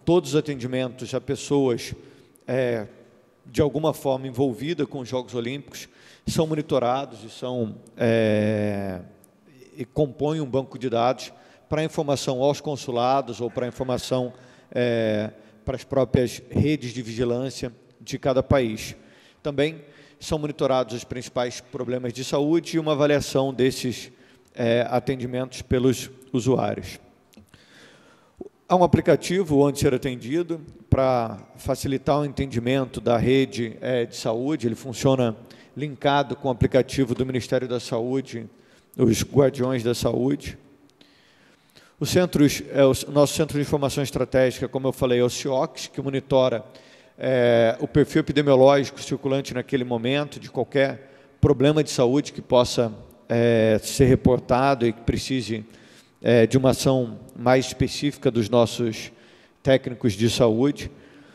todos os atendimentos a pessoas de alguma forma envolvidas com os Jogos Olímpicos são monitorados e compõem um banco de dados para informação aos consulados ou para informação para as próprias redes de vigilância de cada país. Também são monitorados os principais problemas de saúde e uma avaliação desses atendimentos pelos usuários. Há um aplicativo onde ser atendido para facilitar o entendimento da rede de saúde. Ele funciona linkado com o aplicativo do Ministério da Saúde, os Guardiões da Saúde. O nosso Centro de Informação Estratégica, como eu falei, é o CIOX, que monitora o perfil epidemiológico circulante naquele momento, de qualquer problema de saúde que possa ser reportado e que precise de uma ação mais específica dos nossos técnicos de saúde.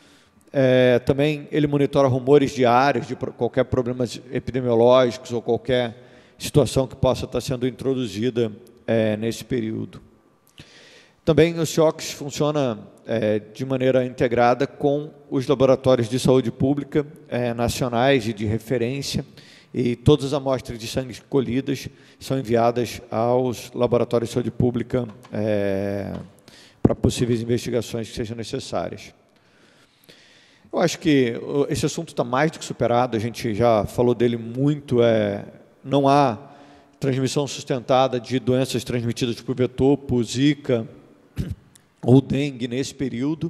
Também ele monitora rumores diários de qualquer problemas epidemiológicos ou qualquer situação que possa estar sendo introduzida nesse período. Também o CIOX funciona de maneira integrada com os laboratórios de saúde pública nacionais e de referência, e todas as amostras de sangue colhidas são enviadas aos laboratórios de saúde pública para possíveis investigações que sejam necessárias. Eu acho que esse assunto está mais do que superado, a gente já falou dele muito, não há transmissão sustentada de doenças transmitidas por vetor, por Zika ou dengue nesse período.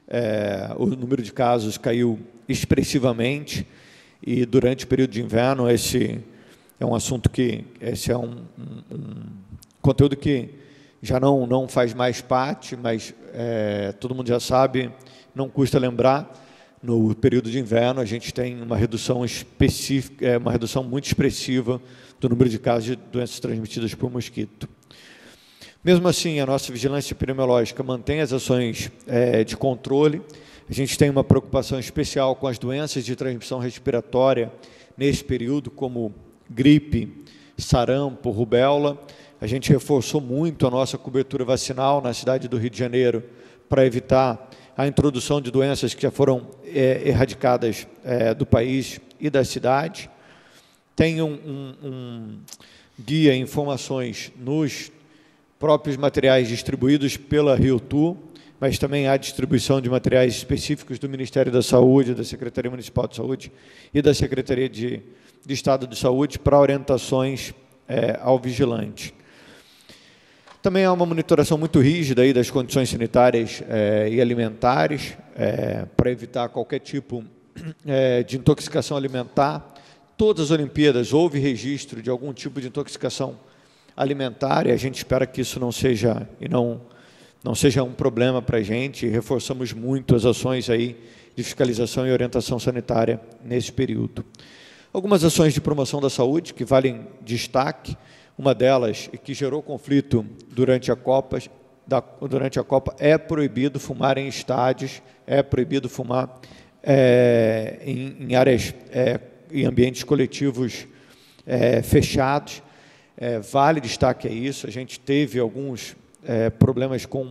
O número de casos caiu expressivamente, e durante o período de inverno esse é um assunto que um conteúdo que já não faz mais parte, mas todo mundo já sabe, não custa lembrar. No período de inverno a gente tem uma redução específica, uma redução muito expressiva do número de casos de doenças transmitidas por mosquito. Mesmo assim, a nossa vigilância epidemiológica mantém as ações de controle. A gente tem uma preocupação especial com as doenças de transmissão respiratória nesse período, como gripe, sarampo, rubéola. A gente reforçou muito a nossa cobertura vacinal na cidade do Rio de Janeiro para evitar a introdução de doenças que já foram erradicadas do país e da cidade. Tem um guia e informações nos próprios materiais distribuídos pela Rio Tour, mas também há distribuição de materiais específicos do Ministério da Saúde, da Secretaria Municipal de Saúde e da Secretaria de Estado de Saúde para orientações ao vigilante. Também há uma monitoração muito rígida aí das condições sanitárias e alimentares para evitar qualquer tipo de intoxicação alimentar. Todas as Olimpíadas houve registro de algum tipo de intoxicação alimentar, e a gente espera que isso não seja um problema para a gente. Reforçamos muito as ações aí de fiscalização e orientação sanitária nesse período. Algumas ações de promoção da saúde que valem destaque. Uma delas, que gerou conflito durante a Copa, é proibido fumar em estádios, é proibido fumar em áreas, em ambientes coletivos fechados. Vale destaque a isso. A gente teve alguns problemas com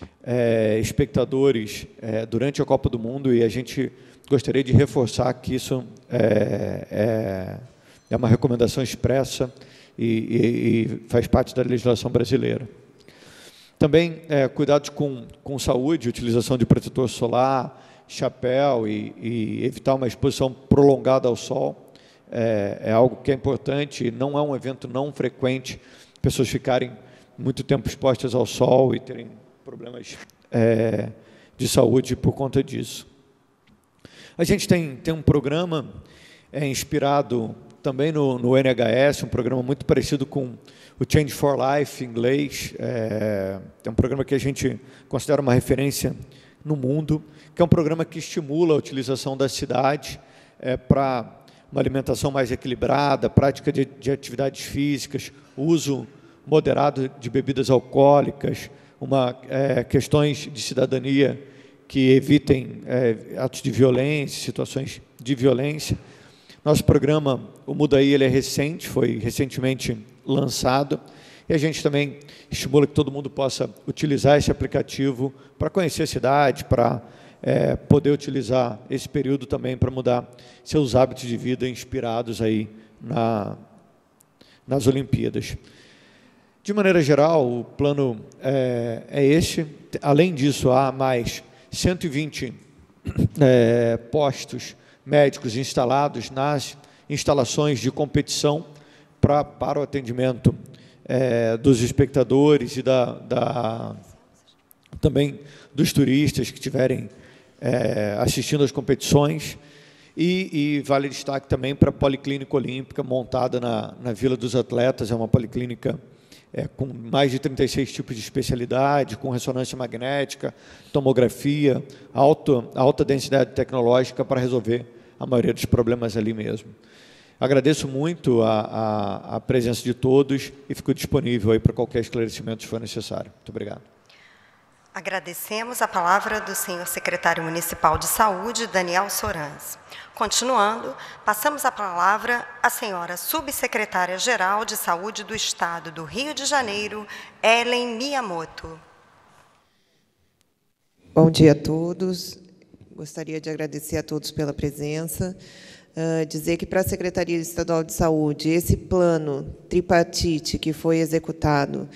espectadores durante a Copa do Mundo, e a gente gostaria de reforçar que isso é uma recomendação expressa e faz parte da legislação brasileira. Também cuidados com saúde, utilização de protetor solar, chapéu e evitar uma exposição prolongada ao sol. É algo que é importante, não é um evento não frequente, pessoas ficarem muito tempo expostas ao sol e terem problemas de saúde por conta disso. A gente tem um programa inspirado também no NHS, um programa muito parecido com o Change for Life, em inglês. É um programa que a gente considera uma referência no mundo, que é um programa que estimula a utilização da cidade para uma alimentação mais equilibrada, prática de atividades físicas, uso moderado de bebidas alcoólicas, questões de cidadania que evitem atos de violência, situações de violência. Nosso programa, o Mudaí, ele é recente, foi recentemente lançado. E a gente também estimula que todo mundo possa utilizar esse aplicativo para conhecer a cidade, para poder utilizar esse período também para mudar seus hábitos de vida inspirados aí nas Olimpíadas. De maneira geral, o plano é este. Além disso, há mais 120 postos médicos instalados nas instalações de competição para o atendimento dos espectadores e também dos turistas que estiverem assistindo às competições. E vale destaque também para a Policlínica Olímpica, montada na Vila dos Atletas. É uma policlínica com mais de 36 tipos de especialidade, com ressonância magnética, tomografia, alta densidade tecnológica para resolver a maioria dos problemas ali mesmo. Agradeço muito a presença de todos e fico disponível aí para qualquer esclarecimento se for necessário. Muito obrigado. Agradecemos a palavra do senhor secretário municipal de saúde, Daniel Sorans. Continuando, passamos a palavra à senhora subsecretária-geral de saúde do Estado do Rio de Janeiro, Ellen Miyamoto. Bom dia a todos. Gostaria de agradecer a todos pela presença. Dizer que para a Secretaria Estadual de Saúde, esse plano tripartite que foi executado,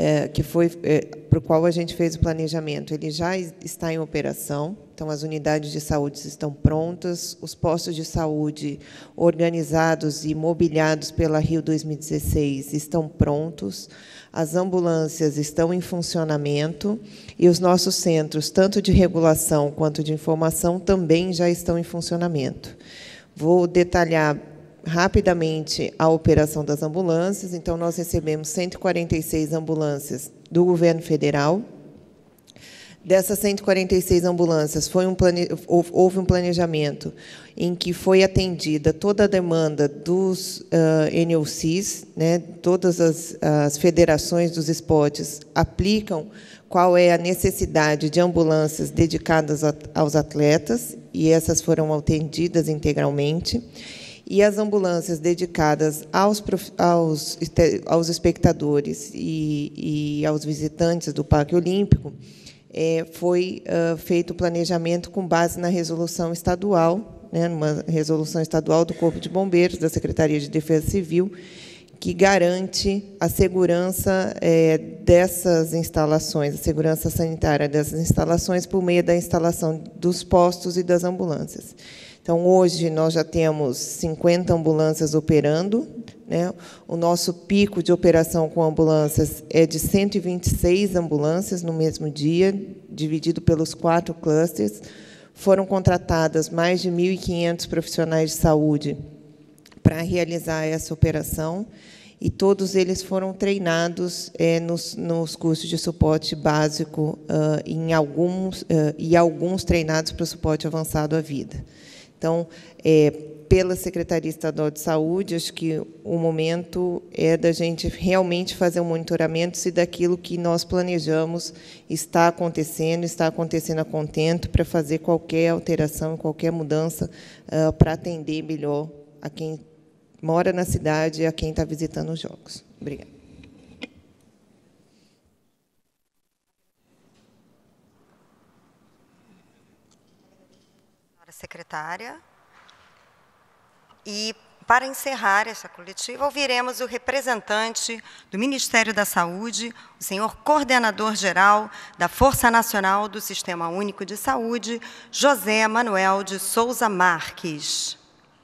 para o qual a gente fez o planejamento, ele já está em operação. Então, as unidades de saúde estão prontas, os postos de saúde organizados e mobiliados pela Rio 2016 estão prontos, as ambulâncias estão em funcionamento e os nossos centros, tanto de regulação quanto de informação, também já estão em funcionamento. Vou detalhar rapidamente a operação das ambulâncias. Então, nós recebemos 146 ambulâncias do governo federal. Dessas 146 ambulâncias, houve um planejamento em que foi atendida toda a demanda dos NOCs, né? Todas as federações dos esportes aplicam qual é a necessidade de ambulâncias dedicadas aos atletas, e essas foram atendidas integralmente. E as ambulâncias dedicadas aos espectadores e aos visitantes do Parque Olímpico, foi feito o planejamento com base na resolução estadual, né, numa resolução estadual do Corpo de Bombeiros, da Secretaria de Defesa Civil, que garante a segurança dessas instalações, a segurança sanitária dessas instalações, por meio da instalação dos postos e das ambulâncias. Então, hoje, nós já temos 50 ambulâncias operando, né? O nosso pico de operação com ambulâncias é de 126 ambulâncias no mesmo dia, dividido pelos 4 clusters. Foram contratadas mais de 1.500 profissionais de saúde para realizar essa operação, e todos eles foram treinados nos cursos de suporte básico e alguns treinados para o suporte avançado à vida. Então, pela Secretaria Estadual de Saúde, acho que o momento é da gente realmente fazer um monitoramento se daquilo que nós planejamos está acontecendo a contento, para fazer qualquer alteração, qualquer mudança para atender melhor a quem mora na cidade e a quem está visitando os Jogos. Obrigada. Senhora secretária. E, para encerrar essa coletiva, ouviremos o representante do Ministério da Saúde, o senhor coordenador-geral da Força Nacional do Sistema Único de Saúde, José Manuel de Souza Marques.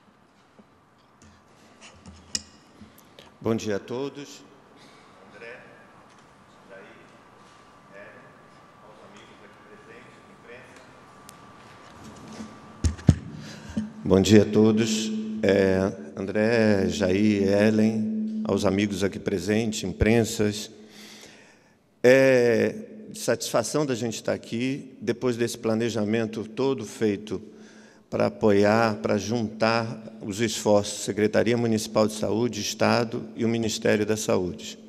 Bom dia a todos. André, Jair, Ellen, aos amigos aqui presentes, imprensa. Bom dia a todos. André, Jair, Ellen, aos amigos aqui presentes, imprensas. De satisfação da gente estar aqui, depois desse planejamento todo feito para apoiar, para juntar os esforços da Secretaria Municipal de Saúde, Estado e o Ministério da Saúde.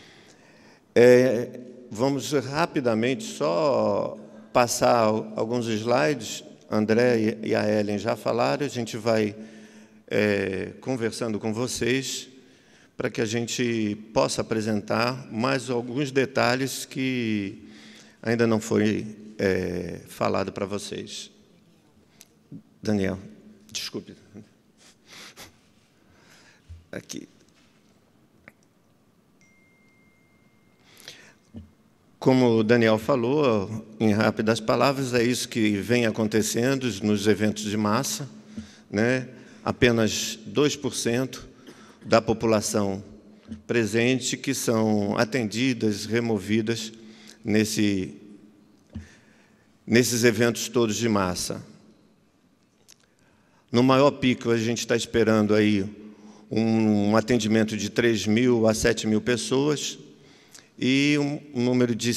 Vamos rapidamente só passar alguns slides. André e a Ellen já falaram, a gente vai conversando com vocês, para que a gente possa apresentar mais alguns detalhes que ainda não foi falado para vocês. Daniel, desculpe. Aqui. Como o Daniel falou, em rápidas palavras, é isso que vem acontecendo nos eventos de massa, né? Apenas 2% da população presente que são atendidas, removidas nesses eventos todos de massa. No maior pico, a gente está esperando aí um atendimento de 3.000 a 7.000 pessoas, e um número de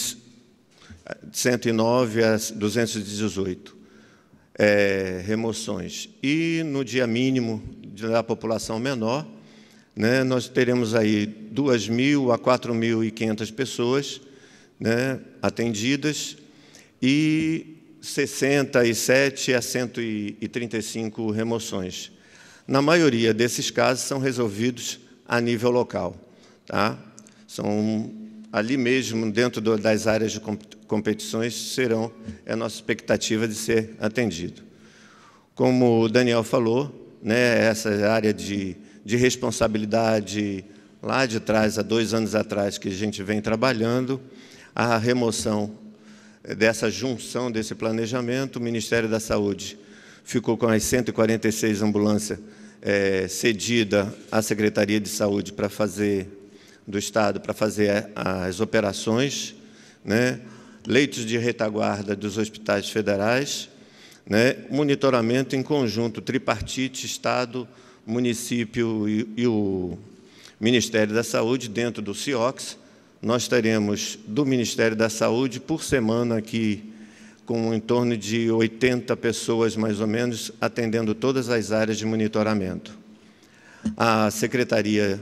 109 a 218 remoções. E no dia mínimo da população menor, né, nós teremos aí 2.000 a 4.500 pessoas, né, atendidas, e 67 a 135 remoções. Na maioria desses casos são resolvidos a nível local, tá? São ali mesmo, dentro das áreas de competições, é a nossa expectativa de ser atendido. Como o Daniel falou, né, essa área de responsabilidade, lá de trás, há 2 anos atrás, que a gente vem trabalhando, a remoção dessa junção, desse planejamento, o Ministério da Saúde ficou com as 146 ambulâncias cedidas à Secretaria de Saúde do Estado para fazer as operações, né? Leitos de retaguarda dos hospitais federais, né? Monitoramento em conjunto, tripartite, Estado, município e o Ministério da Saúde, dentro do CIOX. Nós teremos do Ministério da Saúde, por semana, aqui, com em torno de 80 pessoas, mais ou menos, atendendo todas as áreas de monitoramento. A Secretaria,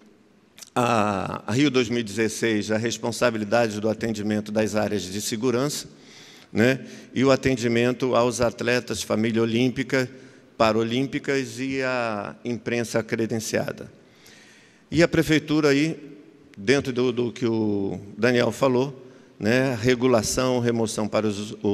a Rio 2016, a responsabilidade do atendimento das áreas de segurança, né, e o atendimento aos atletas, família olímpica, paralímpicas e a imprensa credenciada. E a Prefeitura, aí, dentro do que o Daniel falou, né, regulação, remoção para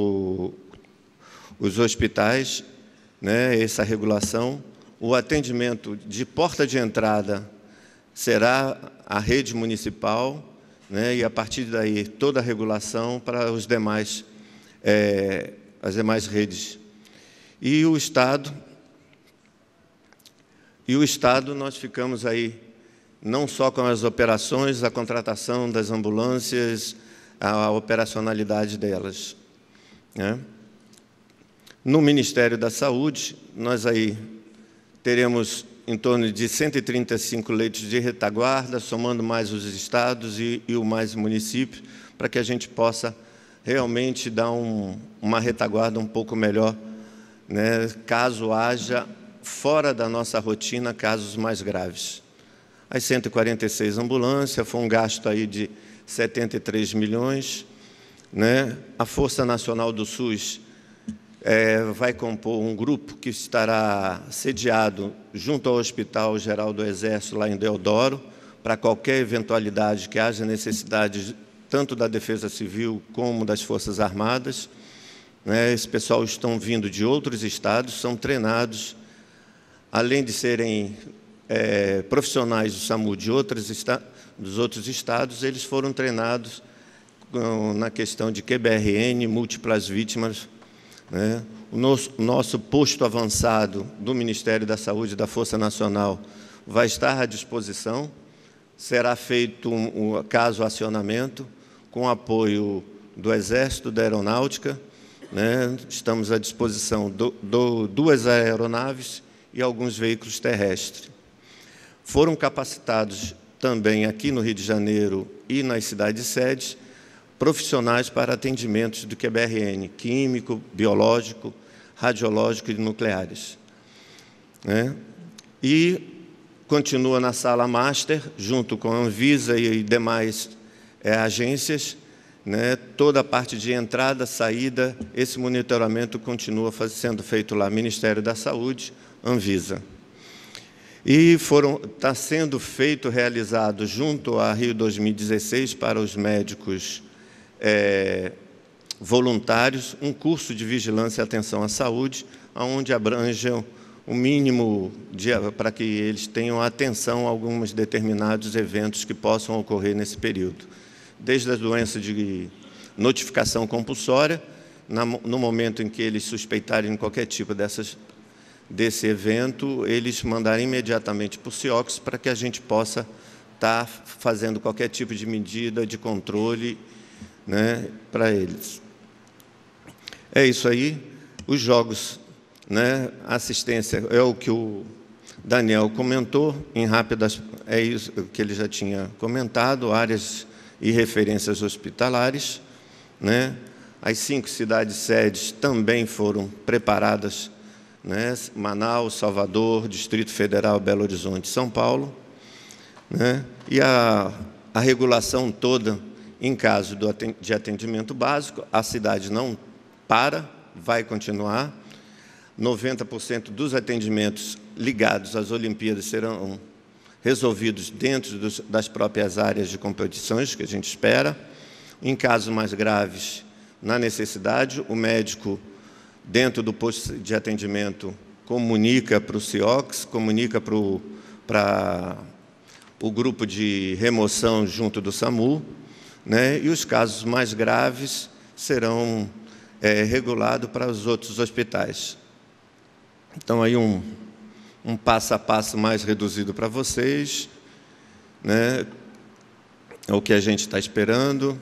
os hospitais, né, essa regulação, o atendimento de porta de entrada será a rede municipal, né, e, a partir daí, toda a regulação para as demais redes. E o Estado, nós ficamos aí não só com as operações, a contratação das ambulâncias, a operacionalidade delas, né? No Ministério da Saúde, nós aí teremos em torno de 135 leitos de retaguarda, somando mais os estados e o mais municípios, para que a gente possa realmente dar uma retaguarda um pouco melhor, né, caso haja, fora da nossa rotina, casos mais graves. As 146 ambulâncias, foi um gasto aí de 73 milhões. Né? A Força Nacional do SUS vai compor um grupo que estará sediado junto ao Hospital Geral do Exército, lá em Deodoro, para qualquer eventualidade que haja necessidade, tanto da Defesa Civil como das Forças Armadas. Né? Esse pessoal estão vindo de outros estados, são treinados, além de serem profissionais do SAMU dos outros estados, eles foram treinados na questão de QBRN, múltiplas vítimas. Né? O nosso posto avançado do Ministério da Saúde e da Força Nacional vai estar à disposição, será feito caso acionamento, com apoio do Exército, da Aeronáutica, né? Estamos à disposição de 2 aeronaves e alguns veículos terrestres. Foram capacitados também aqui no Rio de Janeiro e nas cidades sedes profissionais para atendimentos do QBRN, químico, biológico, radiológico e nucleares. Né? E continua na sala master, junto com a Anvisa e demais agências, né? Toda a parte de entrada, saída, esse monitoramento continua sendo feito lá, Ministério da Saúde, Anvisa. E está sendo realizado junto à Rio 2016 para os médicos voluntários, um curso de vigilância e atenção à saúde, onde abranjam o mínimo para que eles tenham atenção a alguns determinados eventos que possam ocorrer nesse período. Desde a doença de notificação compulsória, no momento em que eles suspeitarem qualquer tipo desse evento, eles mandarem imediatamente para o CIOCS para que a gente possa estar fazendo qualquer tipo de medida de controle, né, para eles. É isso aí. Os jogos, né, assistência, é o que o Daniel comentou, em rápidas, é isso que ele já tinha comentado, áreas e referências hospitalares, né? As 5 cidades-sedes também foram preparadas, né? Manaus, Salvador, Distrito Federal, Belo Horizonte, São Paulo, né? E a regulação toda, em caso de atendimento básico, a cidade não para, vai continuar. 90% dos atendimentos ligados às Olimpíadas serão resolvidos dentro das próprias áreas de competições, que a gente espera. Em casos mais graves, na necessidade, o médico, dentro do posto de atendimento, comunica para o CIOCS, comunica para o grupo de remoção junto do SAMU, né? E os casos mais graves serão regulados para os outros hospitais. Então, aí um passo a passo mais reduzido para vocês, né? É o que a gente está esperando.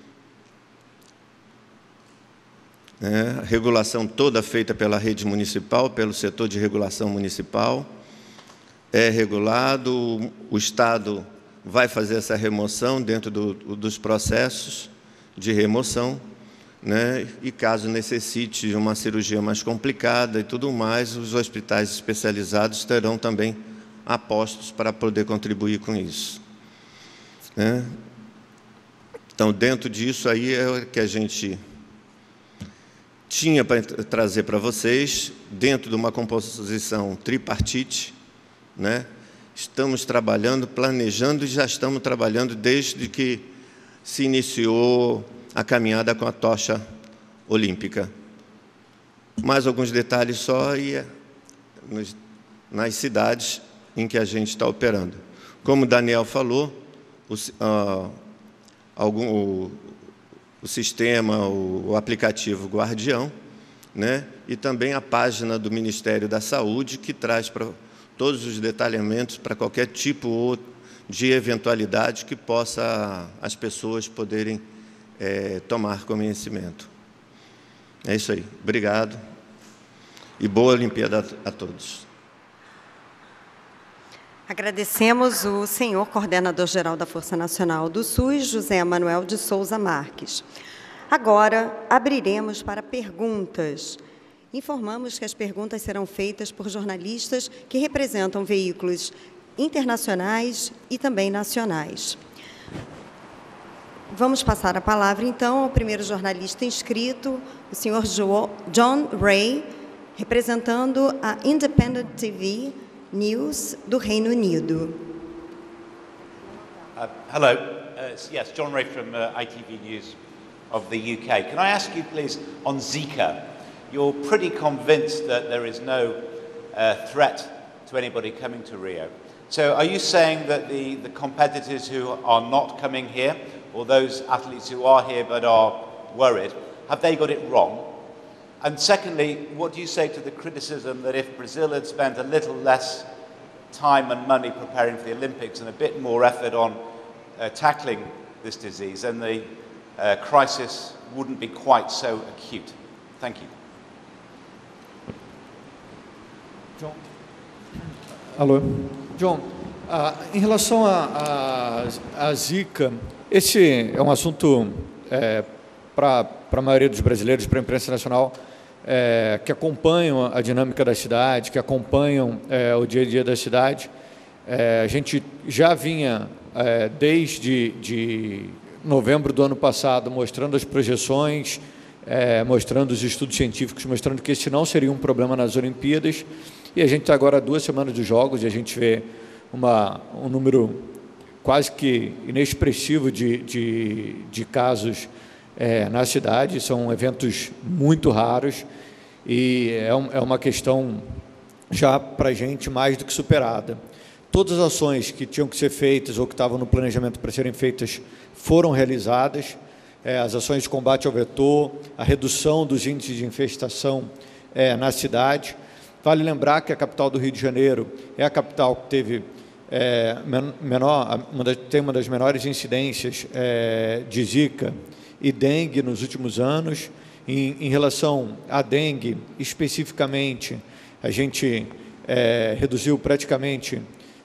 A regulação toda feita pela rede municipal, pelo setor de regulação municipal, é regulado, o Estado vai fazer essa remoção dentro dos processos de remoção, né? E caso necessite de uma cirurgia mais complicada e tudo mais, os hospitais especializados terão também apostos para poder contribuir com isso, né? Então, dentro disso aí é o que a gente tinha para trazer para vocês, dentro de uma composição tripartite, né? Estamos trabalhando, planejando e já estamos trabalhando desde que se iniciou a caminhada com a tocha olímpica. Mais alguns detalhes só nas cidades em que a gente está operando. Como o Daniel falou, o sistema, o aplicativo Guardião, né? E também a página do Ministério da Saúde, que traz para todos os detalhamentos para qualquer tipo de eventualidade que possa as pessoas poderem tomar conhecimento. É isso aí. Obrigado e boa Olimpíada a todos. Agradecemos o senhor coordenador-geral da Força Nacional do SUS, José Manuel de Souza Marques. Agora, abriremos para perguntas. Informamos que as perguntas serão feitas por jornalistas que representam veículos internacionais e também nacionais. Vamos passar a palavra, então, ao primeiro jornalista inscrito, o senhor John Ray, representando a Independent TV News do Reino Unido. Hello, yes, John Ray from ITV News of the UK. Can I ask you, please, on Zika? You're pretty convinced that there is no threat to anybody coming to Rio. So are you saying that the competitors who are not coming here, or those athletes who are here but are worried, have they got it wrong? And secondly, what do you say to the criticism that if Brazil had spent a little less time and money preparing for the Olympics and a bit more effort on tackling this disease, then the crisis wouldn't be quite so acute? Thank you. John. Alô. John, em relação à Zika, esse é um assunto para a maioria dos brasileiros, para a imprensa nacional, que acompanham a dinâmica da cidade, que acompanham o dia a dia da cidade. A gente já vinha, desde novembro do ano passado, mostrando as projeções, mostrando os estudos científicos, mostrando que esse não seria um problema nas Olimpíadas. E a gente está agora há 2 semanas dos Jogos e a gente vê um número quase que inexpressivo de casos na cidade. São eventos muito raros e é uma questão já para a gente mais do que superada. Todas as ações que tinham que ser feitas ou que estavam no planejamento para serem feitas foram realizadas. As ações de combate ao vetor, a redução dos índices de infestação na cidade. Vale lembrar que a capital do Rio de Janeiro é a capital que teve tem uma das menores incidências de Zika e dengue nos últimos anos. Em relação à dengue, especificamente, a gente reduziu praticamente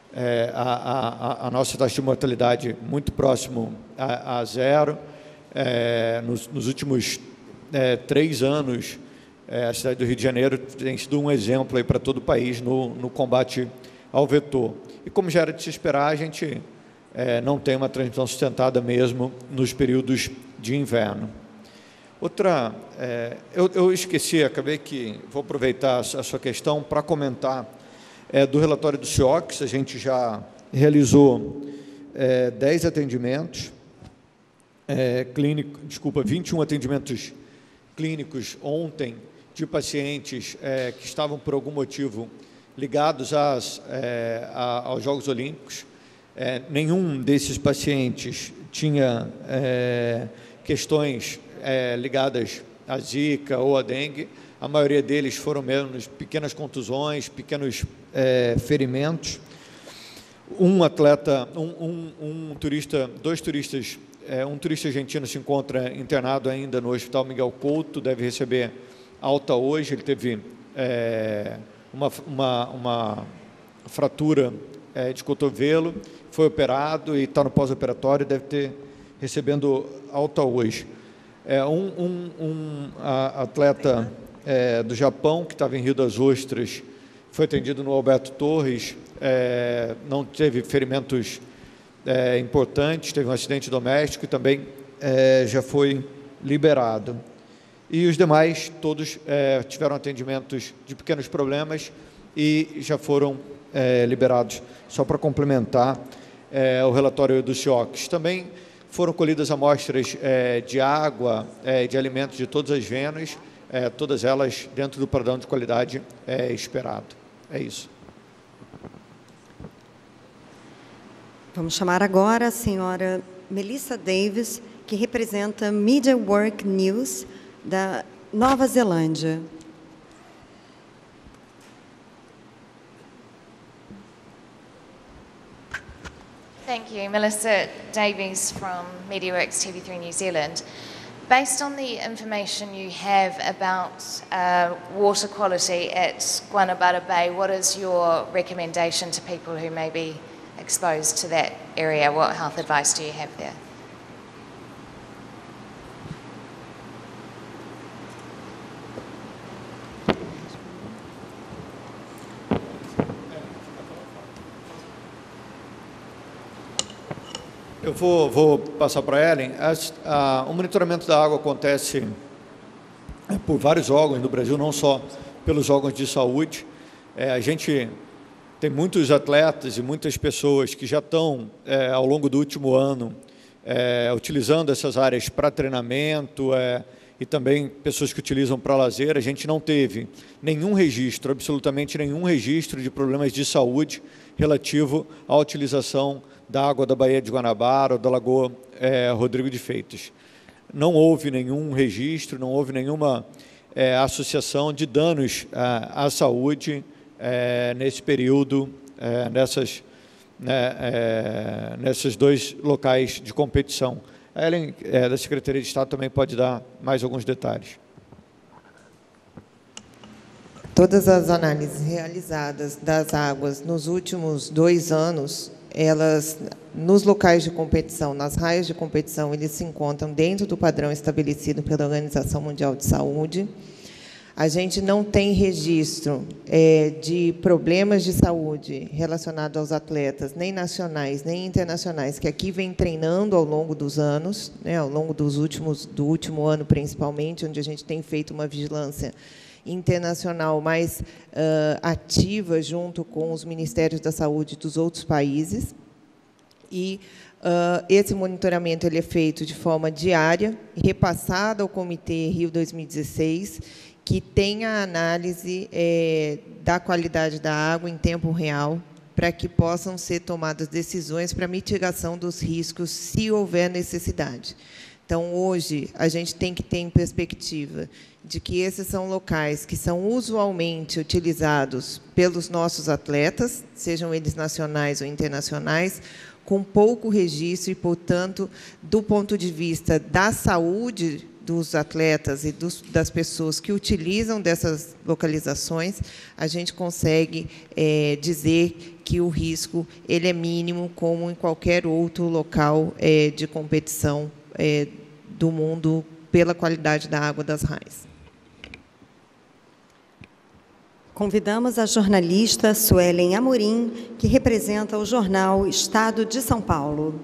a nossa taxa de mortalidade muito próximo a zero. Nos últimos 3 anos, a cidade do Rio de Janeiro tem sido um exemplo para todo o país no combate ao vetor. E como já era de se esperar, a gente não tem uma transmissão sustentada mesmo nos períodos de inverno. Outra, eu esqueci, acabei que vou aproveitar a sua questão para comentar do relatório do CIOCS. A gente já realizou 10 atendimentos clínicos, 21 atendimentos clínicos ontem de pacientes que estavam por algum motivo ligados aos Jogos Olímpicos. Nenhum desses pacientes tinha questões ligadas à Zika ou à dengue. A maioria deles foram menos pequenas contusões, pequenos ferimentos. Um turista argentino se encontra internado ainda no Hospital Miguel Couto, deve receber alta hoje. Ele teve uma fratura de cotovelo, foi operado e está no pós-operatório, deve ter recebendo alta hoje. Um atleta do Japão, que estava em Rio das Ostras, foi atendido no Alberto Torres, não teve ferimentos importantes, teve um acidente doméstico e também já foi liberado. E os demais, todos tiveram atendimentos de pequenos problemas e já foram liberados. Só para complementar o relatório do CIOCS. Também foram colhidas amostras de água, de alimentos de todas as venas, todas elas dentro do padrão de qualidade esperado. É isso. Vamos chamar agora a senhora Melissa Davis, que representa Media Work News da Nova Zelândia. Thank you. Melissa Davies from MediaWorks TV3 New Zealand. Based on the information you have about water quality at Guanabara Bay, what is your recommendation to people who may be exposed to that area? What health advice do you have there? Eu vou passar para a Ellen. O monitoramento da água acontece por vários órgãos no Brasil, não só pelos órgãos de saúde. A gente tem muitos atletas e muitas pessoas que já estão, ao longo do último ano, utilizando essas áreas para treinamento e também pessoas que utilizam para lazer. A gente não teve nenhum registro, absolutamente nenhum registro de problemas de saúde relativo à utilização da água da Baía de Guanabara ou da Lagoa Rodrigo de Freitas. Não houve nenhum registro, não houve nenhuma associação de danos à saúde nesse período, nesses 2 locais de competição. A Ellen, da Secretaria de Estado, também pode dar mais alguns detalhes. Todas as análises realizadas das águas nos últimos 2 anos, elas, nos locais de competição, nas raias de competição, eles se encontram dentro do padrão estabelecido pela Organização Mundial de Saúde. A gente não tem registro de problemas de saúde relacionados aos atletas, nem nacionais, nem internacionais, que aqui vem treinando ao longo dos anos, ao longo do último ano, principalmente, onde a gente tem feito uma vigilância internacional mais ativa junto com os Ministérios da Saúde dos outros países. E esse monitoramento ele é feito de forma diária, repassado ao Comitê Rio 2016, que tem a análise da qualidade da água em tempo real, para que possam ser tomadas decisões para mitigação dos riscos, se houver necessidade. Então, hoje, a gente tem que ter em perspectiva de que esses são locais que são usualmente utilizados pelos nossos atletas, sejam eles nacionais ou internacionais, com pouco registro e, portanto, do ponto de vista da saúde dos atletas e das pessoas que utilizam dessas localizações, a gente consegue dizer que o risco ele é mínimo, como em qualquer outro local de competição do mundo, pela qualidade da água das raias. Convidamos a jornalista Suelen Amorim, que representa o jornal Estado de São Paulo.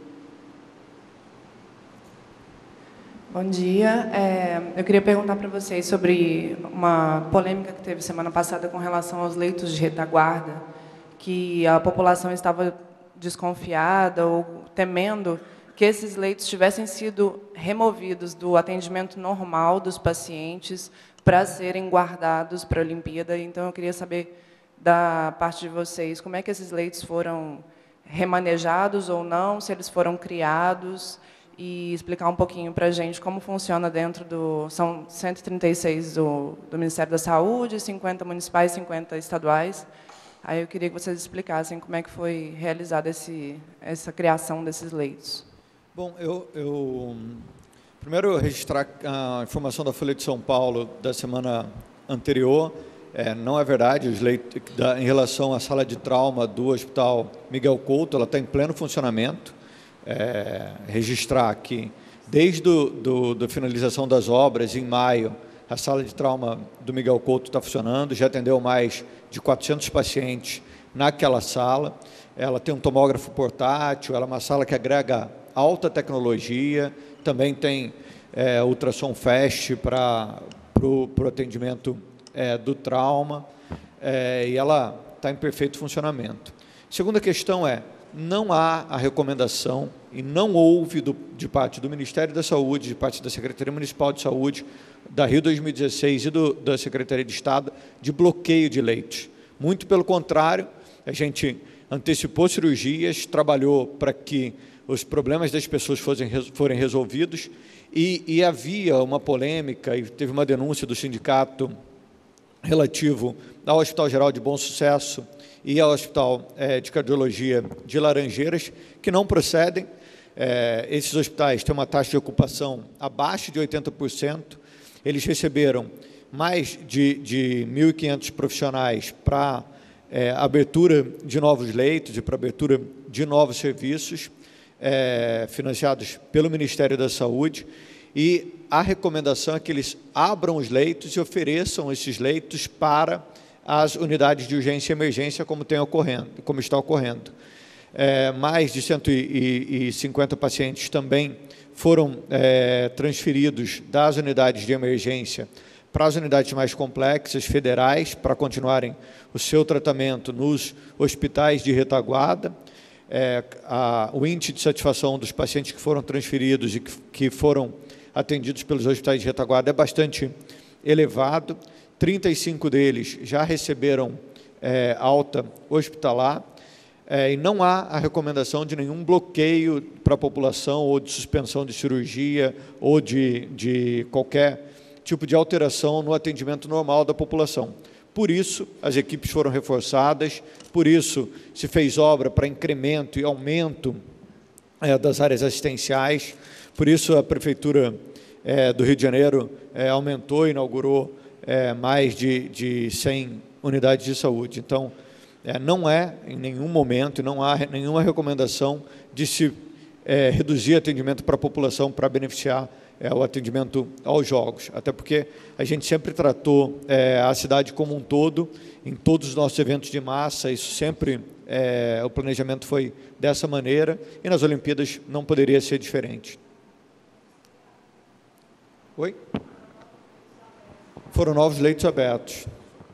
Bom dia. Eu queria perguntar para vocês sobre uma polêmica que teve semana passada com relação aos leitos de retaguarda, que a população estava desconfiada ou temendo que esses leitos tivessem sido removidos do atendimento normal dos pacientes para serem guardados para a Olimpíada. Então, eu queria saber, da parte de vocês, como é que esses leitos foram remanejados ou não, se eles foram criados, e explicar um pouquinho para a gente como funciona dentro do... São 136 do Ministério da Saúde, 50 municipais, 50 estaduais. Aí eu queria que vocês explicassem como é que foi realizada essa criação desses leitos. Bom, primeiro registrar a informação da Folha de São Paulo da semana anterior. Não é verdade, os leitos, em relação à sala de trauma do Hospital Miguel Couto, ela está em pleno funcionamento. Registrar que, desde a finalização das obras, em maio, a sala de trauma do Miguel Couto está funcionando, já atendeu mais de 400 pacientes naquela sala. Ela tem um tomógrafo portátil, ela é uma sala que agrega alta tecnologia, também tem ultrassom fast para o atendimento do trauma, e ela está em perfeito funcionamento. Segunda questão não há a recomendação e não houve de parte do Ministério da Saúde, de parte da Secretaria Municipal de Saúde, da Rio 2016 e da Secretaria de Estado, de bloqueio de leitos. Muito pelo contrário, a gente antecipou cirurgias, trabalhou para que os problemas das pessoas forem resolvidos, e havia uma polêmica, e teve uma denúncia do sindicato relativo ao Hospital Geral de Bom Sucesso e ao Hospital de Cardiologia de Laranjeiras, que não procedem. Esses hospitais têm uma taxa de ocupação abaixo de 80%. Eles receberam mais de 1.500 profissionais para abertura de novos leitos e para abertura de novos serviços, financiados pelo Ministério da Saúde, e a recomendação é que eles abram os leitos e ofereçam esses leitos para as unidades de urgência e emergência, como está ocorrendo. Mais de 150 pacientes também foram transferidos das unidades de emergência para as unidades mais complexas, federais, para continuarem o seu tratamento nos hospitais de retaguarda. O índice de satisfação dos pacientes que foram transferidos e que foram atendidos pelos hospitais de retaguarda é bastante elevado. 35 deles já receberam alta hospitalar, e não há a recomendação de nenhum bloqueio para a população, ou de suspensão de cirurgia, ou de qualquer tipo de alteração no atendimento normal da população. Por isso, as equipes foram reforçadas, por isso se fez obra para incremento e aumento das áreas assistenciais, por isso a Prefeitura do Rio de Janeiro aumentou e inaugurou mais de 100 unidades de saúde. Então, não em nenhum momento, não há nenhuma recomendação de se reduzir atendimento para a população para beneficiar o atendimento aos Jogos, até porque a gente sempre tratou a cidade como um todo, em todos os nossos eventos de massa, isso sempre, o planejamento foi dessa maneira, e nas Olimpíadas não poderia ser diferente. Oi? Foram novos leitos abertos.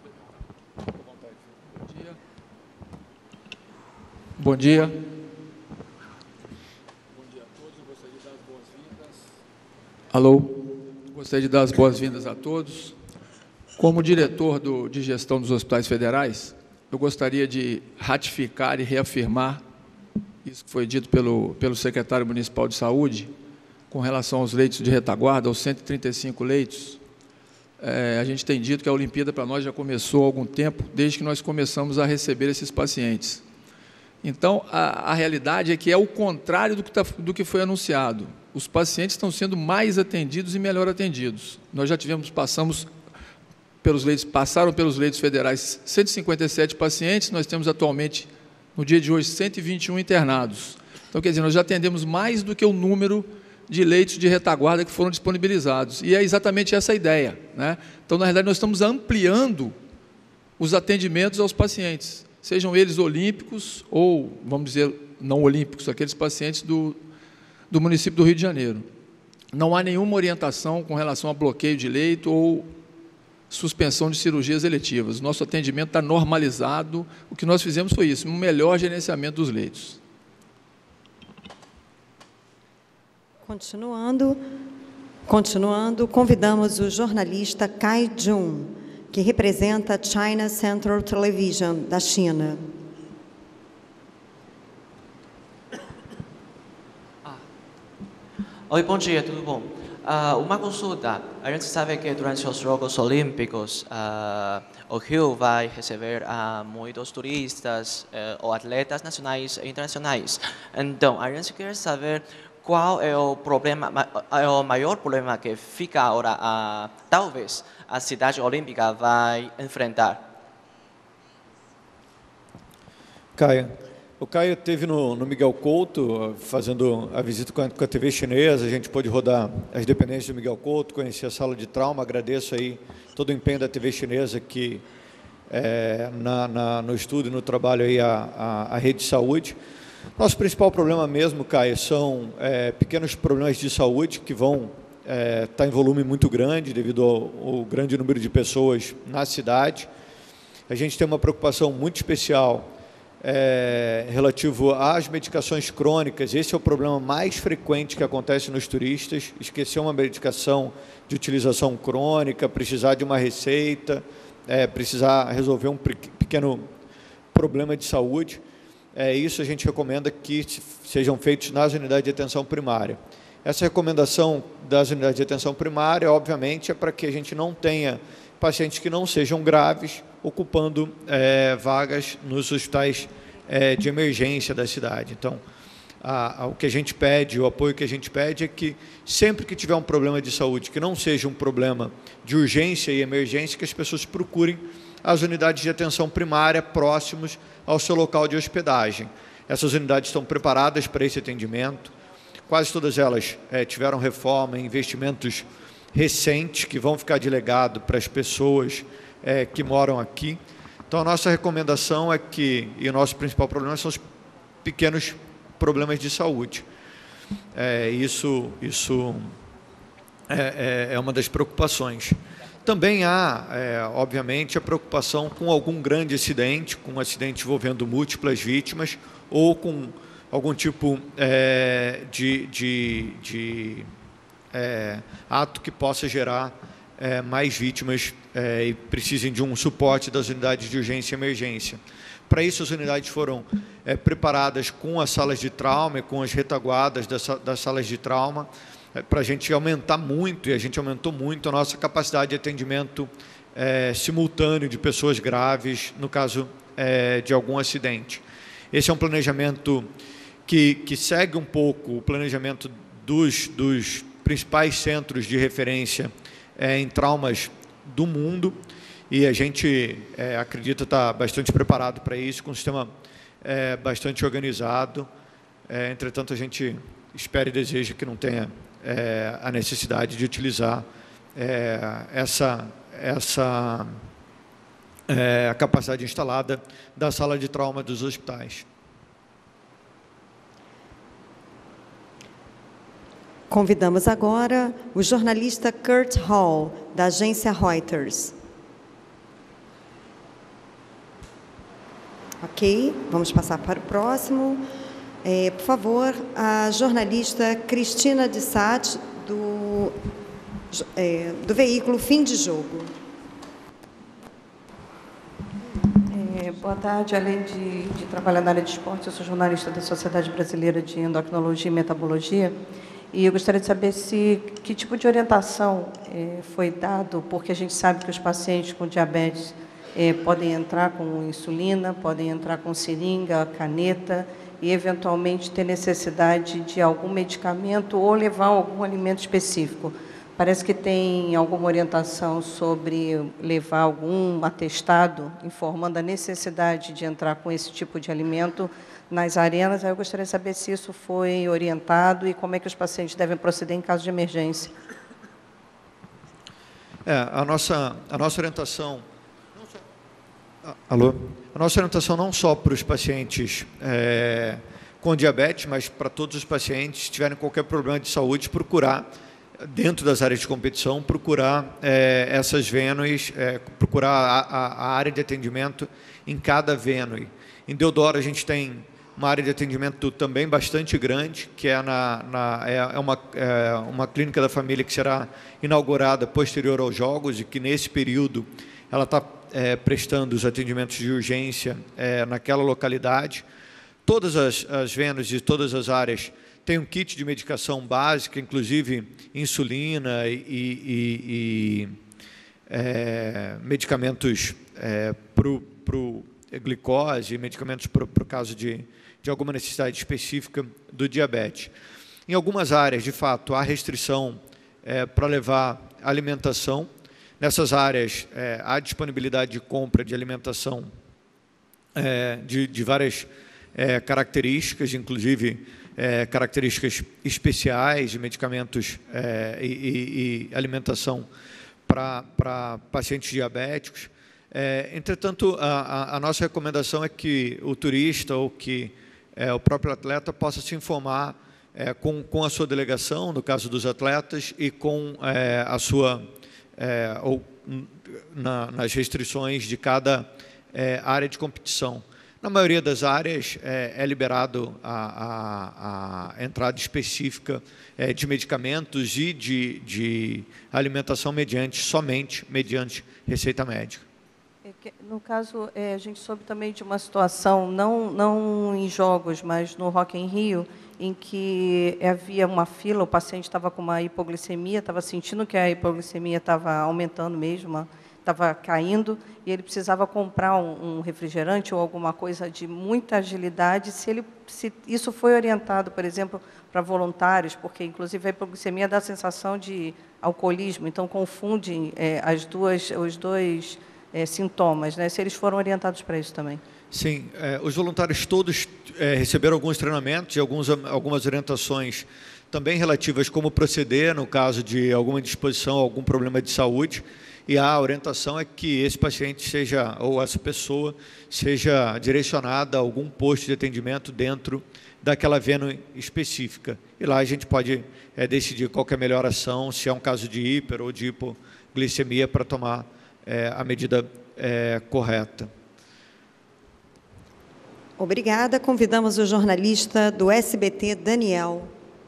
Bom dia. Bom dia a todos. Eu gostaria de dar as boas-vindas. Alô? Gostaria de dar as boas-vindas a todos. Como diretor de gestão dos hospitais federais, eu gostaria de ratificar e reafirmar isso que foi dito pelo secretário municipal de saúde, com relação aos leitos de retaguarda, aos 135 leitos. A gente tem dito que a Olimpíada para nós já começou há algum tempo, desde que nós começamos a receber esses pacientes. Então, a realidade é que é o contrário do que foi anunciado. Os pacientes estão sendo mais atendidos e melhor atendidos. Nós já passaram pelos leitos federais 157 pacientes, nós temos atualmente, no dia de hoje, 121 internados. Então, quer dizer, nós já atendemos mais do que o número de leitos de retaguarda que foram disponibilizados. E é exatamente essa a ideia, né? Então, na realidade, nós estamos ampliando os atendimentos aos pacientes, sejam eles olímpicos ou, vamos dizer, não olímpicos, aqueles pacientes do município do Rio de Janeiro. Não há nenhuma orientação com relação a bloqueio de leito ou suspensão de cirurgias eletivas. O nosso atendimento está normalizado. O que nós fizemos foi isso, um melhor gerenciamento dos leitos. Continuando, convidamos o jornalista Cai Jun, que representa a China Central Television, da China. Oi, bom dia, tudo bom? Uma consulta. A gente sabe que durante os Jogos Olímpicos, o Rio vai receber muitos turistas ou atletas nacionais e internacionais. Então, a gente quer saber qual é o maior problema que fica agora, talvez, a cidade olímpica vai enfrentar. Caio. O Caio esteve no Miguel Couto, fazendo a visita com a TV chinesa, a gente pôde rodar as dependências do Miguel Couto, conhecer a sala de trauma, agradeço aí todo o empenho da TV chinesa que no estudo e no trabalho aí a rede de saúde. Nosso principal problema mesmo, Caio, são pequenos problemas de saúde que vão estar em volume muito grande devido ao grande número de pessoas na cidade. A gente tem uma preocupação muito especial relativo às medicações crônicas. Esse é o problema mais frequente que acontece nos turistas, esquecer uma medicação de utilização crônica, precisar de uma receita, precisar resolver um pequeno problema de saúde. Isso a gente recomenda que sejam feitos nas unidades de atenção primária. Essa recomendação das unidades de atenção primária, obviamente, é para que a gente não tenha pacientes que não sejam graves, ocupando vagas nos hospitais de emergência da cidade. Então, o que a gente pede, o apoio que a gente pede é que, sempre que tiver um problema de saúde, que não seja um problema de urgência e emergência, que as pessoas procurem as unidades de atenção primária próximos ao seu local de hospedagem. Essas unidades estão preparadas para esse atendimento, quase todas elas tiveram reforma e investimentos recentes que vão ficar de legado para as pessoas que moram aqui. Então, a nossa recomendação é que, e o nosso principal problema são os pequenos problemas de saúde. Isso é uma das preocupações. Também há, obviamente, a preocupação com algum grande acidente, com um acidente envolvendo múltiplas vítimas ou com algum tipo de ato que possa gerar mais vítimas e precisem de um suporte das unidades de urgência e emergência. Para isso, as unidades foram preparadas com as salas de trauma e com as retaguardas das salas de trauma, para a gente aumentar muito, e a gente aumentou muito a nossa capacidade de atendimento simultâneo de pessoas graves, no caso de algum acidente. Esse é um planejamento que segue um pouco o planejamento dos principais centros de referência em traumas do mundo, e a gente acredita estar bastante preparado para isso, com um sistema bastante organizado. Entretanto, a gente espera e deseja que não tenha a necessidade de utilizar a capacidade instalada da sala de trauma dos hospitais. Convidamos agora o jornalista Kurt Hall, da agência Reuters. Ok, vamos passar para o próximo. Por favor, a jornalista Cristina de Sade, do veículo Fim de Jogo. Boa tarde. Além de trabalhar na área de esporte, eu sou jornalista da Sociedade Brasileira de Endocrinologia e Metabologia. E eu gostaria de saber que tipo de orientação foi dado, porque a gente sabe que os pacientes com diabetes podem entrar com insulina, podem entrar com seringa, caneta, e eventualmente ter necessidade de algum medicamento ou levar algum alimento específico. Parece que tem alguma orientação sobre levar algum atestado informando a necessidade de entrar com esse tipo de alimento nas arenas. Aí eu gostaria de saber se isso foi orientado e como é que os pacientes devem proceder em caso de emergência. A nossa orientação... Alô? A nossa orientação não só para os pacientes com diabetes, mas para todos os pacientes que tiverem qualquer problema de saúde, procurar, dentro das áreas de competição, procurar essas venues, procurar a área de atendimento em cada venue. Em Deodoro, a gente tem uma área de atendimento também bastante grande, que é uma clínica da família que será inaugurada posterior aos Jogos e que, nesse período, ela está prestando os atendimentos de urgência naquela localidade. Todas as venues de todas as áreas têm um kit de medicação básica, inclusive insulina e medicamentos para glicose, medicamentos para o caso de alguma necessidade específica do diabetes. Em algumas áreas, de fato, há restrição para levar alimentação. Nessas áreas, há disponibilidade de compra de alimentação de várias características, inclusive características especiais de medicamentos e alimentação para pacientes diabéticos. Entretanto, a nossa recomendação é que o turista ou que o próprio atleta possa se informar com a sua delegação, no caso dos atletas, e com a sua... nas restrições de cada área de competição. Na maioria das áreas é liberado a entrada específica de medicamentos e de alimentação somente mediante receita médica. No caso, a gente soube também de uma situação, não em jogos, mas no Rock in Rio, em que havia uma fila, o paciente estava com uma hipoglicemia, estava sentindo que a hipoglicemia estava aumentando mesmo, estava caindo, e ele precisava comprar um refrigerante ou alguma coisa de muita agilidade. Se isso foi orientado, por exemplo, para voluntários, porque, inclusive, a hipoglicemia dá a sensação de alcoolismo, então confundem os dois sintomas, né? Se eles foram orientados para isso também. Sim, os voluntários todos receberam alguns treinamentos e algumas orientações também relativas como proceder no caso de alguma indisposição, algum problema de saúde, e a orientação é que esse paciente seja, ou essa pessoa, seja direcionada a algum posto de atendimento dentro daquela venue específica. E lá a gente pode decidir qual que é a melhor ação, se é um caso de hiper ou de hipoglicemia, para tomar a medida correta. Obrigada. Convidamos o jornalista do SBT, Daniel.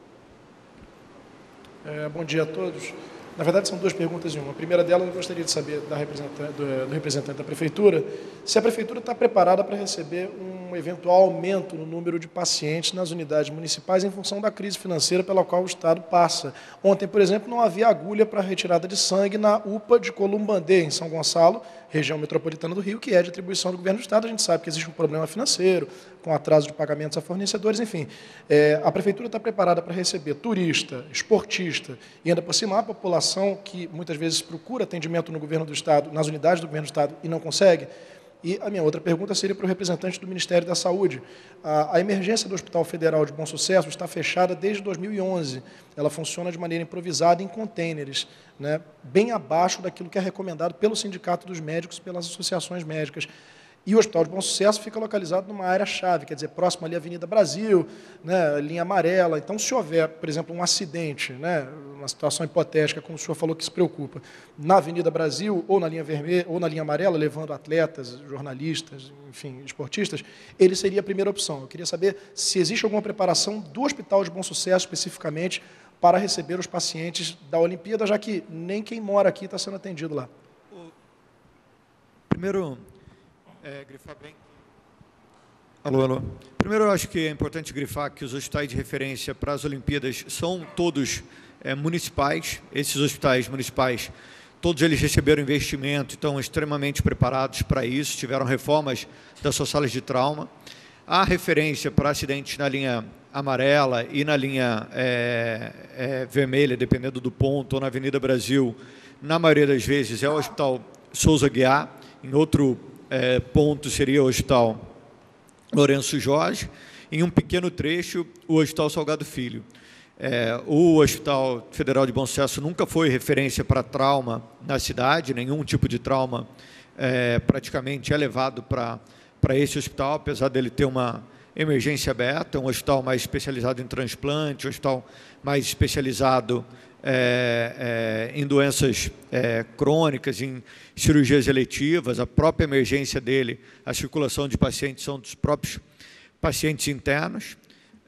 Bom dia a todos. Na verdade, são duas perguntas em uma. A primeira delas, eu gostaria de saber do representante da Prefeitura se a Prefeitura está preparada para receber um eventual aumento no número de pacientes nas unidades municipais em função da crise financeira pela qual o Estado passa. Ontem, por exemplo, não havia agulha para retirada de sangue na UPA de Columbandê, em São Gonçalo, região metropolitana do Rio, que é de atribuição do Governo do Estado. A gente sabe que existe um problema financeiro, com atraso de pagamentos a fornecedores, enfim. A Prefeitura está preparada para receber turista, esportista e ainda por cima a população que muitas vezes procura atendimento no Governo do Estado, nas unidades do Governo do Estado e não consegue. E a minha outra pergunta seria para o representante do Ministério da Saúde. A emergência do Hospital Federal de Bom Sucesso está fechada desde 2011. Ela funciona de maneira improvisada em contêineres, né, bem abaixo daquilo que é recomendado pelo Sindicato dos Médicos, pelas associações médicas. E o Hospital de Bom Sucesso fica localizado numa área-chave, quer dizer, próximo ali à Avenida Brasil, né, linha amarela. Então, se houver, por exemplo, um acidente, né, uma situação hipotética, como o senhor falou que se preocupa, na Avenida Brasil, ou na linha vermelha, ou na linha amarela, levando atletas, jornalistas, enfim, esportistas, ele seria a primeira opção. Eu queria saber se existe alguma preparação do Hospital de Bom Sucesso, especificamente, para receber os pacientes da Olimpíada, já que nem quem mora aqui está sendo atendido lá. Primeiro, grifar bem. Alô, alô. Primeiro, eu acho que é importante grifar que os hospitais de referência para as Olimpíadas são todos municipais. Esses hospitais municipais, todos eles receberam investimento, estão extremamente preparados para isso, tiveram reformas das suas salas de trauma. Há referência para acidentes na linha amarela e na linha vermelha, dependendo do ponto, ou na Avenida Brasil, na maioria das vezes é o Hospital Souza Guiar, em outro ponto seria o Hospital Lourenço Jorge, em um pequeno trecho o Hospital Salgado Filho. O Hospital Federal de Bom Sucesso nunca foi referência para trauma na cidade, nenhum tipo de trauma praticamente é levado para esse hospital, apesar dele ter uma emergência aberta, um hospital mais especializado em transplante, um hospital mais especializado em doenças crônicas, em cirurgias eletivas. A própria emergência dele, a circulação de pacientes são dos próprios pacientes internos.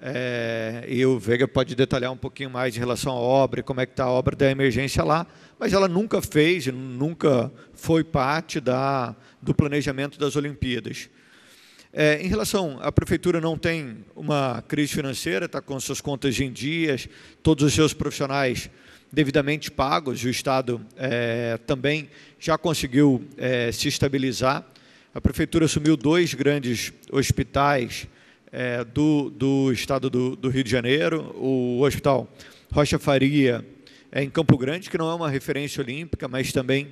E o Veiga pode detalhar um pouquinho mais em relação à obra, como é que está a obra da emergência lá, mas ela nunca fez, nunca foi parte do planejamento das Olimpíadas. Em relação, a Prefeitura não tem uma crise financeira, está com suas contas em dias, todos os seus profissionais devidamente pagos, e o Estado também já conseguiu se estabilizar. A Prefeitura assumiu 2 grandes hospitais do Estado do Rio de Janeiro, o Hospital Rocha Faria, em Campo Grande, que não é uma referência olímpica, mas também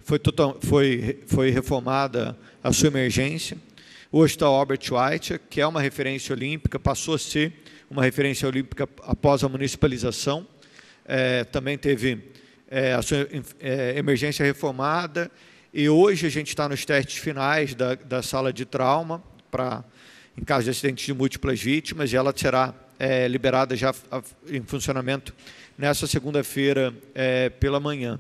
foi reformada a sua emergência. O Hospital Albert Schweitzer, que é uma referência olímpica, passou a ser uma referência olímpica após a municipalização. Também teve a sua emergência reformada, e hoje a gente está nos testes finais da sala de trauma, em caso de acidentes de múltiplas vítimas, e ela será liberada já em funcionamento nessa segunda-feira pela manhã.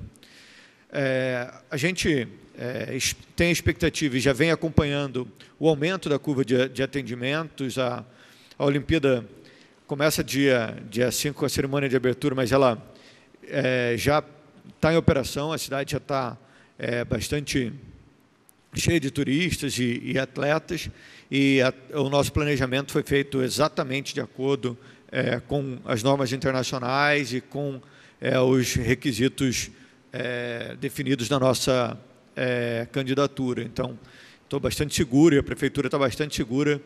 A gente tem expectativa e já vem acompanhando o aumento da curva de atendimentos. A Olimpíada começa dia 5 com a cerimônia de abertura, mas ela já está em operação, a cidade já está bastante cheia de turistas e atletas, e o nosso planejamento foi feito exatamente de acordo com as normas internacionais e com os requisitos definidos na nossa candidatura. Então, estou bastante seguro, e a Prefeitura está bastante segura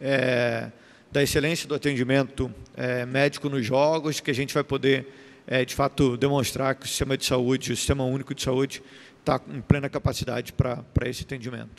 da excelência do atendimento médico nos Jogos, que a gente vai poder, de fato, demonstrar que o sistema de saúde, o Sistema Único de Saúde, está em plena capacidade para esse atendimento.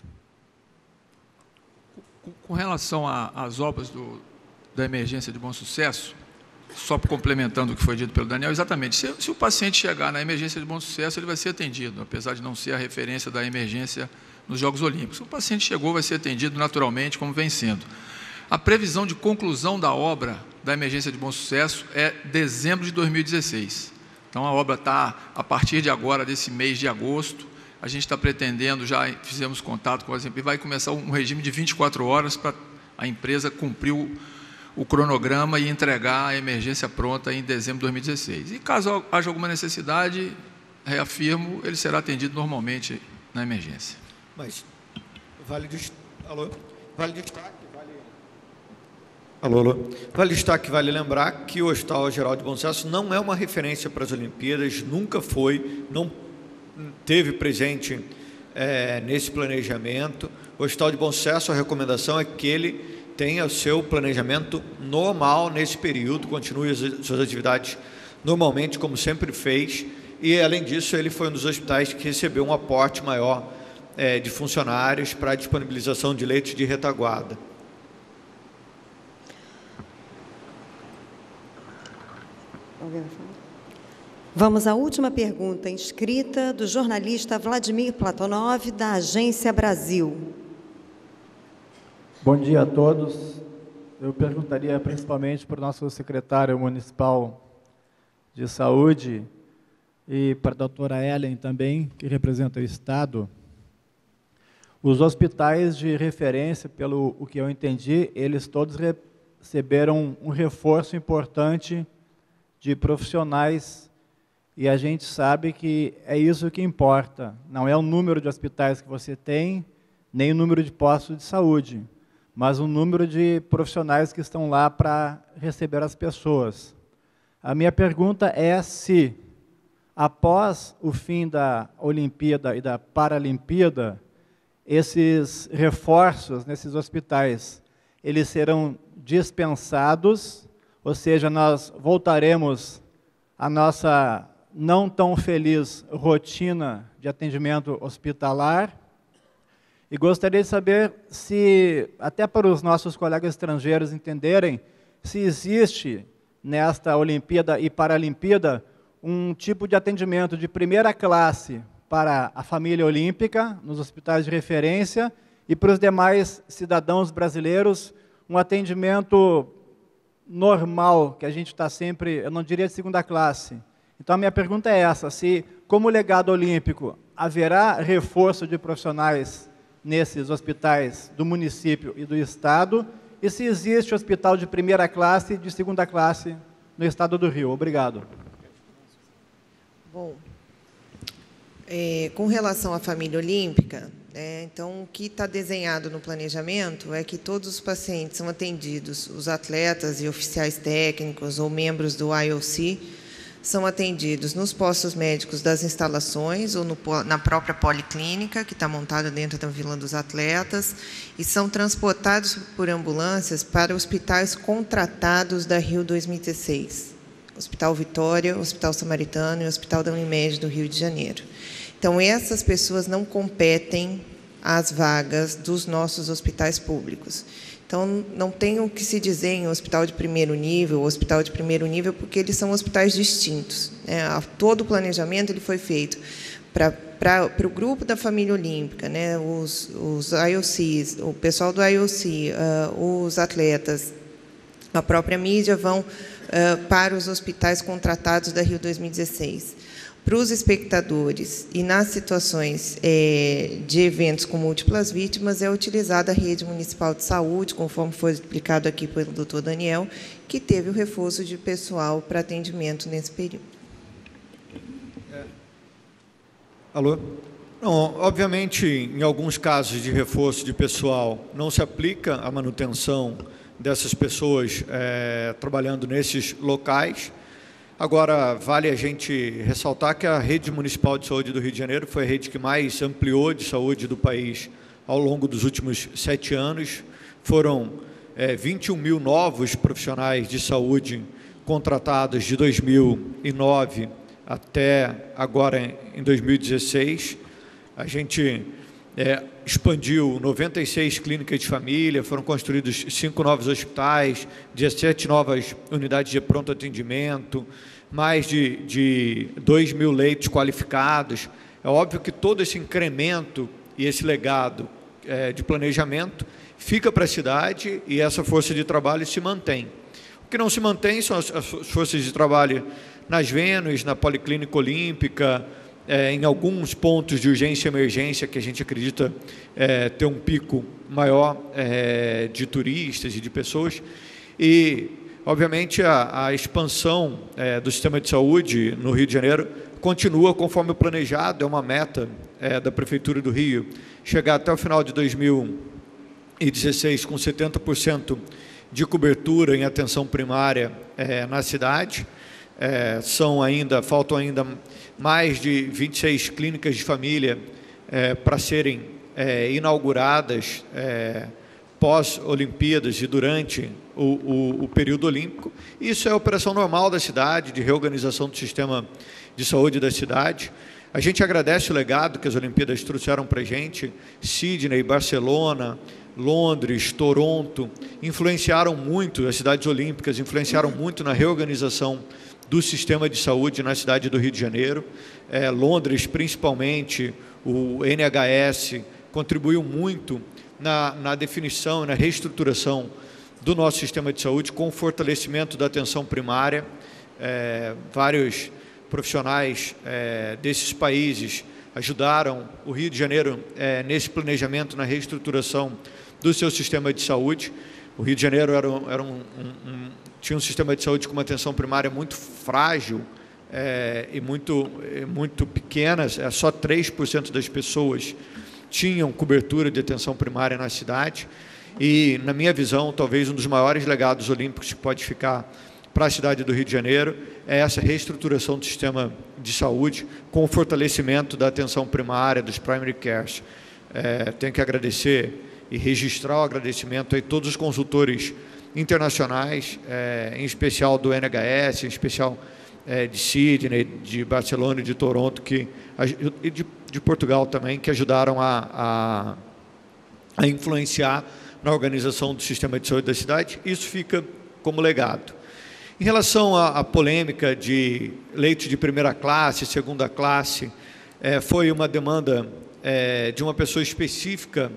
Com relação às obras da emergência de Bom Sucesso, só complementando o que foi dito pelo Daniel, exatamente, se o paciente chegar na emergência de Bom Sucesso, ele vai ser atendido, apesar de não ser a referência da emergência nos Jogos Olímpicos. O paciente chegou, vai ser atendido naturalmente, como vem sendo. A previsão de conclusão da obra da emergência de Bom Sucesso é dezembro de 2016. Então, a obra está, a partir de agora, desse mês de agosto, a gente está pretendendo, já fizemos contato com a empresa, vai começar um regime de 24 horas para a empresa cumprir o cronograma e entregar a emergência pronta em dezembro de 2016. E caso haja alguma necessidade, reafirmo, ele será atendido normalmente na emergência. Mas vale destaque, vale destaque, vale lembrar que o Hospital Geral de Bom Sucesso não é uma referência para as Olimpíadas, nunca foi, não teve presente nesse planejamento. O Hospital de Bom Sucesso, a recomendação é que ele tenha o seu planejamento normal nesse período, continue as suas atividades normalmente, como sempre fez, e, além disso, ele foi um dos hospitais que recebeu um aporte maior de funcionários para a disponibilização de leitos de retaguarda. Vamos à última pergunta inscrita do jornalista Vladimir Platonov, da Agência Brasil. Bom dia a todos. Eu perguntaria principalmente para o nosso secretário municipal de saúde e para a doutora Ellen também, que representa o Estado. Os hospitais de referência, pelo o que eu entendi, eles todos receberam um reforço importante de profissionais, e a gente sabe que é isso que importa. Não é o número de hospitais que você tem, nem o número de postos de saúde, mas o número de profissionais que estão lá para receber as pessoas. A minha pergunta é se, após o fim da Olimpíada e da Paralimpíada, esses reforços nesses hospitais, eles serão dispensados, ou seja, nós voltaremos à nossa não tão feliz rotina de atendimento hospitalar. E gostaria de saber se, até para os nossos colegas estrangeiros entenderem, se existe nesta Olimpíada e Paralimpíada um tipo de atendimento de primeira classe para a família olímpica, nos hospitais de referência, e para os demais cidadãos brasileiros, um atendimento normal, que a gente está sempre, eu não diria de segunda classe. Então, a minha pergunta é essa, se, como legado olímpico, haverá reforço de profissionais nesses hospitais do município e do Estado, e se existe hospital de primeira classe e de segunda classe no Estado do Rio. Obrigado. Bom, com relação à família olímpica, então, o que está desenhado no planejamento é que todos os pacientes são atendidos, os atletas e oficiais técnicos ou membros do IOC, são atendidos nos postos médicos das instalações ou na própria policlínica, que está montada dentro da Vila dos Atletas, e são transportados por ambulâncias para hospitais contratados da Rio 2016, Hospital Vitória, Hospital Samaritano e Hospital da Unimed do Rio de Janeiro. Então, essas pessoas não competem às vagas dos nossos hospitais públicos. Então, não tem o que se dizer em hospital de primeiro nível, porque eles são hospitais distintos. Todo o planejamento ele foi feito para o grupo da família olímpica, os IOCs, o pessoal do IOC, os atletas, a própria mídia vão para os hospitais contratados da Rio 2016. Para os espectadores e nas situações de eventos com múltiplas vítimas, é utilizada a rede municipal de saúde, conforme foi explicado aqui pelo doutor Daniel, que teve o reforço de pessoal para atendimento nesse período. Alô? Não, obviamente, em alguns casos de reforço de pessoal, não se aplica a manutenção dessas pessoas trabalhando nesses locais. Agora, vale a gente ressaltar que a rede municipal de saúde do Rio de Janeiro foi a rede que mais ampliou de saúde do país ao longo dos últimos 7 anos. Foram 21 mil novos profissionais de saúde contratados de 2009 até agora em 2016. A gente expandiu 96 clínicas de família, foram construídos 5 novos hospitais, 17 novas unidades de pronto atendimento, mais de 2 mil leitos qualificados. É óbvio que todo esse incremento e esse legado de planejamento fica para a cidade e essa força de trabalho se mantém. O que não se mantém são as forças de trabalho nas Vênus, na Policlínica Olímpica, em alguns pontos de urgência e emergência que a gente acredita ter um pico maior de turistas e de pessoas. E, obviamente, a expansão do sistema de saúde no Rio de Janeiro continua conforme o planejado, é uma meta da Prefeitura do Rio, chegar até o final de 2016 com 70% de cobertura em atenção primária na cidade. Faltam ainda mais de 26 clínicas de família para serem inauguradas pós-Olimpíadas e durante o período olímpico. Isso é a operação normal da cidade, de reorganização do sistema de saúde da cidade. A gente agradece o legado que as Olimpíadas trouxeram para a gente. Sydney, Barcelona, Londres, Toronto, influenciaram muito, as cidades olímpicas influenciaram muito na reorganização do sistema de saúde na cidade do Rio de Janeiro. Londres, principalmente, o NHS, contribuiu muito na definição, na reestruturação do nosso sistema de saúde, com o fortalecimento da atenção primária. Vários profissionais desses países ajudaram o Rio de Janeiro nesse planejamento, na reestruturação do seu sistema de saúde. O Rio de Janeiro tinha um sistema de saúde com uma atenção primária muito frágil e muito pequena. Só 3% das pessoas tinham cobertura de atenção primária na cidade. E, na minha visão, talvez um dos maiores legados olímpicos que pode ficar para a cidade do Rio de Janeiro é essa reestruturação do sistema de saúde com o fortalecimento da atenção primária, dos primary cares. Tenho que agradecer e registrar o agradecimento a todos os consultores internacionais, em especial do NHS, em especial de Sydney, de Barcelona e de Toronto, e de Portugal também, que ajudaram a influenciar na organização do sistema de saúde da cidade. Isso fica como legado. Em relação à polêmica de leitos de primeira classe, segunda classe, foi uma demanda de uma pessoa específica,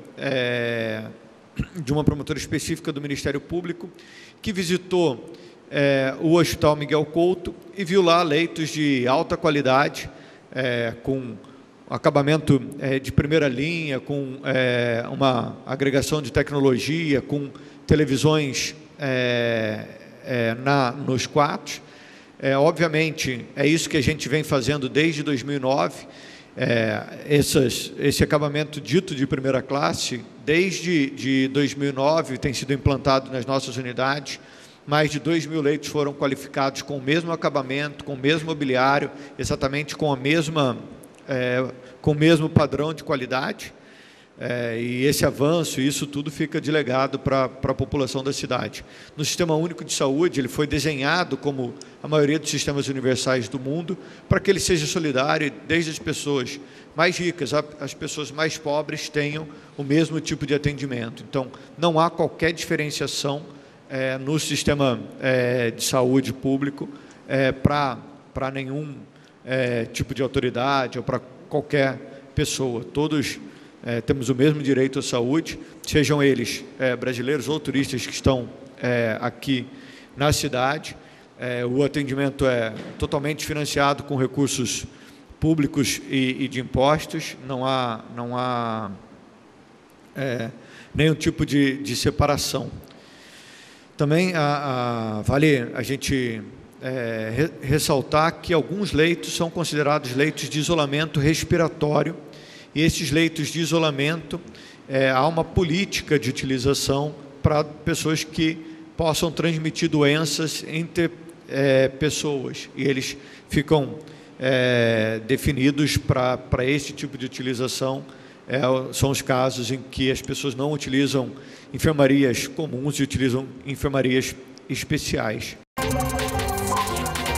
de uma promotora específica do Ministério Público, que visitou o Hospital Miguel Couto e viu lá leitos de alta qualidade, com acabamento de primeira linha, com uma agregação de tecnologia, com televisões nos quartos. Obviamente, é isso que a gente vem fazendo desde 2009, esse acabamento dito de primeira classe, desde 2009, tem sido implantado nas nossas unidades. Mais de 2.000 leitos foram qualificados com o mesmo acabamento, com o mesmo mobiliário, exatamente com o mesmo padrão de qualidade. E esse avanço, isso tudo fica de legado para a população da cidade. No Sistema Único de Saúde, ele foi desenhado, como a maioria dos sistemas universais do mundo, para que ele seja solidário, desde as pessoas mais ricas, as pessoas mais pobres tenham o mesmo tipo de atendimento. Então, não há qualquer diferenciação no sistema de saúde público para nenhum tipo de autoridade ou para qualquer pessoa. Todos temos o mesmo direito à saúde, sejam eles brasileiros ou turistas que estão aqui na cidade. O atendimento é totalmente financiado com recursos públicos e de impostos. Não há nenhum tipo de separação. Também vale a gente ressaltar que alguns leitos são considerados leitos de isolamento respiratório, e esses leitos de isolamento, há uma política de utilização para pessoas que possam transmitir doenças entre pessoas, e eles ficam definidos para esse tipo de utilização. São os casos em que as pessoas não utilizam enfermarias comuns e utilizam enfermarias especiais.